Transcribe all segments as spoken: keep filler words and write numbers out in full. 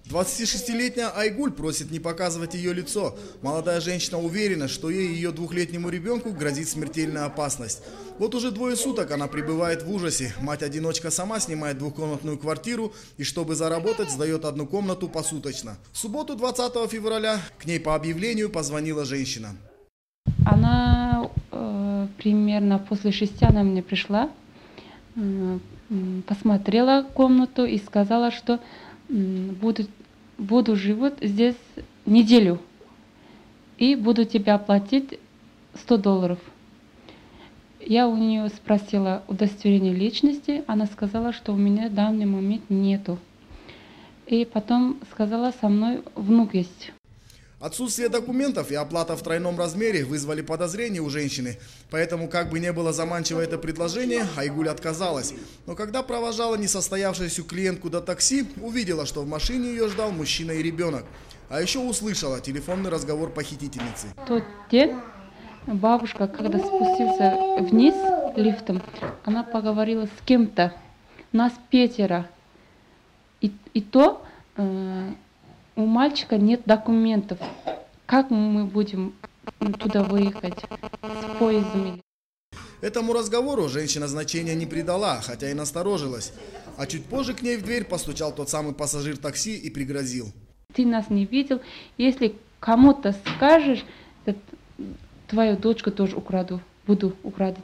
двадцатишестилетняя Айгуль просит не показывать ее лицо. Молодая женщина уверена, что ей и ее двухлетнему ребенку грозит смертельная опасность. Вот уже двое суток она пребывает в ужасе. Мать-одиночка сама снимает двухкомнатную квартиру и, чтобы заработать, сдает одну комнату посуточно. В субботу, двадцатого февраля, к ней по объявлению позвонила женщина. Она э, примерно после шести она мне пришла, э, посмотрела комнату и сказала, что э, буду, буду живут здесь неделю и буду тебе оплатить сто долларов. Я у нее спросила удостоверение личности, она сказала, что у меня в данный момент нету. И потом сказала, со мной внук есть. Отсутствие документов и оплата в тройном размере вызвали подозрения у женщины. Поэтому, как бы не было заманчиво это предложение, Айгуль отказалась. Но когда провожала несостоявшуюся клиентку до такси, увидела, что в машине ее ждал мужчина и ребенок. А еще услышала телефонный разговор похитительницы. Тот день бабушка, когда спустился вниз лифтом, она поговорила с кем-то. Нас пятеро. И, и то... Э У мальчика нет документов. Как мы будем туда выехать с поездами? Этому разговору женщина значения не придала, хотя и насторожилась. А чуть позже к ней в дверь постучал тот самый пассажир такси и пригрозил. Ты нас не видел. Если кому-то скажешь, твою дочку тоже украду, буду украду.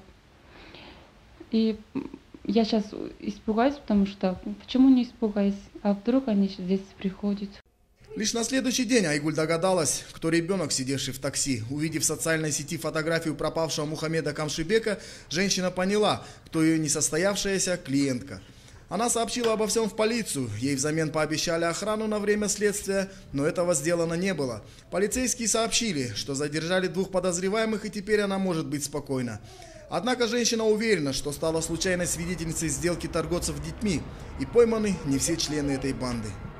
И я сейчас испугаюсь, потому что почему не испугаюсь? А вдруг они здесь приходят? Лишь на следующий день Айгуль догадалась, кто ребенок, сидевший в такси. Увидев в социальной сети фотографию пропавшего Мухаммеда Камшибека, женщина поняла, кто ее несостоявшаяся клиентка. Она сообщила обо всем в полицию, ей взамен пообещали охрану на время следствия, но этого сделано не было. Полицейские сообщили, что задержали двух подозреваемых и теперь она может быть спокойна. Однако женщина уверена, что стала случайной свидетельницей сделки торговцев детьми, и пойманы не все члены этой банды.